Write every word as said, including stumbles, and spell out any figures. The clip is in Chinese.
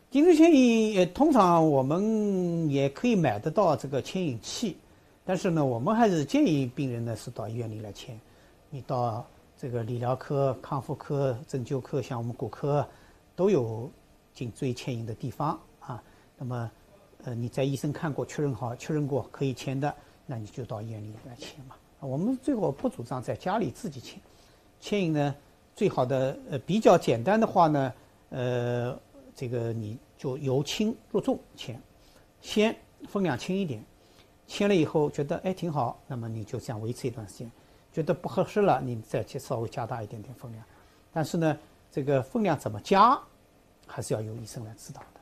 颈椎牵引也通常我们也可以买得到这个牵引器，但是呢，我们还是建议病人呢是到医院里来牵。你到这个理疗科、康复科、针灸科，像我们骨科都有颈椎牵引的地方啊。那么，呃，你在医生看过确认好确认过可以牵的，那你就到医院里来牵嘛。我们最后不主张在家里自己牵。牵引呢，最好的呃比较简单的话呢，呃，这个你就由轻入重牵，先分量轻一点，牵了以后觉得哎挺好，那么你就这样维持一段时间，觉得不合适了，你再去稍微加大一点点分量。但是呢，这个分量怎么加，还是要由医生来指导的。